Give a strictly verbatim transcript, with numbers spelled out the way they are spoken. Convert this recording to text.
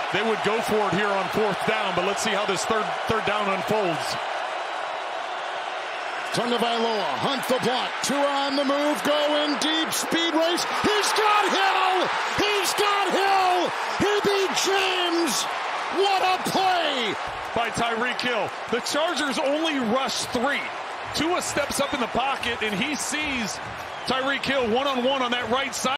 they would go for it here on fourth down, but let's see how this third third down unfolds. Tagovailoa, hunt the block, Tua on the move, going deep, speed race, he's got Hill! He's got Hill! He beat James! What a play! By Tyreek Hill. The Chargers only rush three. Tua steps up in the pocket, and he sees Tyreek Hill one-on-one on that right side.